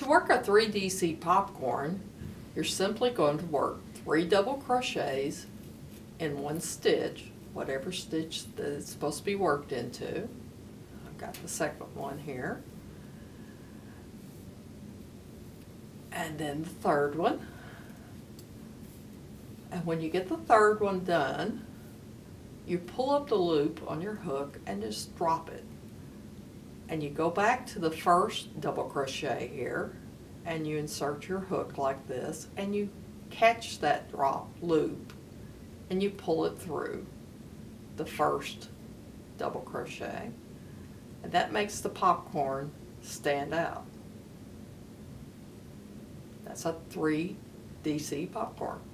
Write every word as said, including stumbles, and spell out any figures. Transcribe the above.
To work a three D C popcorn, you're simply going to work three double crochets in one stitch, whatever stitch that it's supposed to be worked into. I've got the second one here. And then the third one. And when you get the third one done, you pull up the loop on your hook and just drop it. And you go back to the first double crochet here and you insert your hook like this and you catch that drop loop and you pull it through the first double crochet, and that makes the popcorn stand out. That's a three D C popcorn.